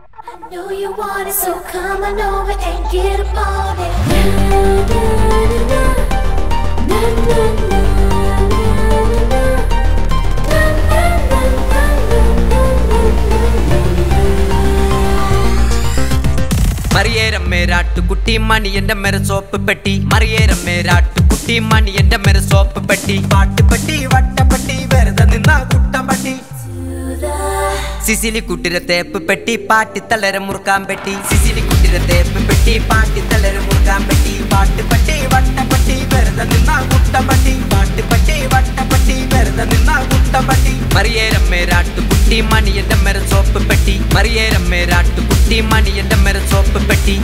I know you want it, so come on over and get about it. Na na na na, na na na na. Mariera mera tukutti mani enda mera soap petti. Mariera mera tukutti mani enda mera soap petti. Paattu petti, vatta petti, verda ninna kutta petti. Sicily kuttira teppu petti, paatti talera murkam petti. Sicily kuttira teppu petti, paatti talera murkam petti. Paattu petti, vatta petti, verda ninna kutta petti. Paattu petti, vatta petti, verda ninna kutta petti. Mariera mera tukutti mani enda mera soap petti. Mariera mera tukutti mani enda mera soap petti.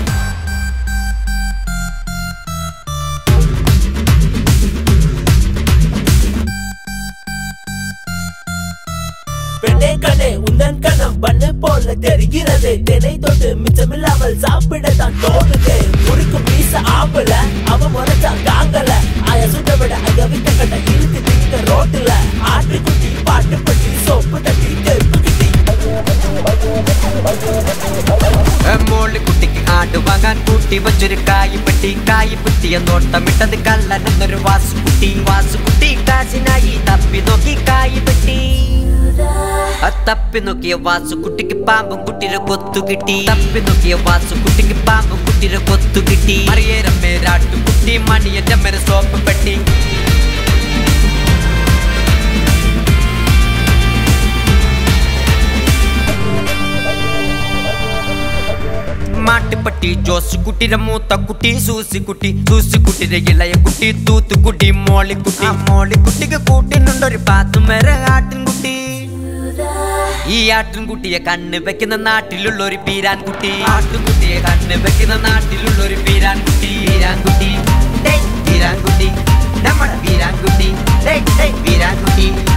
பெண்ணே கண்ணே உந்தன் கணம் பண்ணு போல தெரிகிறதே தினை தொட்டு மிச்சமில்லாமல் சாப்பிடத்தான் தோணுதே முறுக்கு பீச ஆம்பல அவ முறைச்சா தாங்கல ஆய சுட்ட விட அங்க விட்ட கட்ட இழுத்து திங்க ரோட்டுல ஆட்டுக்குட்டி பாட்டு பட்டி சோப்பு தட்டி தெருப்பு கிட்டி മോളി കുട്ടിക്ക് ആട് വാങ്ങാൻ കൂട്ടി വച്ചൊരു കായി പുത്തിയ നോട്ടമിട്ടത് കള്ളനെന്നൊരു വാസുകുട്ടി കാശിനായി തപ്പി നോക്കി കായി പെട്ടി തപ്പി നോക്കിയ വാസുകുട്ടിക്ക് പാമ്പും കുട്ടിരെ കൊത്തു കിട്ടി തപ്പി നോക്കിയ വാസുകുട്ടിക്ക് പാമ്പും കുട്ടിരെ കൊത്തു കിട്ടി മറിയേരം മേരാട്ടു കുട്ടി മണിയന്റെ മേര സോപ്പ് പെട്ടി മാട്ടുപട്ടി ജോസ് കുട്ടിയുടെ മൂത്ത കുട്ടി സൂസി കുട്ടിയുടെ ഇളയ കുട്ടി തൂത്തുകുട്ടി മോളിക്കുട്ടിക്ക് കൂട്ടിനുണ്ടൊരു പാത്തുമര ആട്ടിൻകുട്ടി ഈ ആട്ടിൻകുട്ടിയെ കണ്ണ് വെക്കുന്ന നാട്ടിലുള്ളൊരു പീരാൻകുട്ടി ആട്ടിൻകുട്ടിയെ കണ്ണ് വെക്കുന്ന നാട്ടിലുള്ളൊരു പീരാൻകുട്ടി നമ്മുടെ പീരാൻകുട്ടി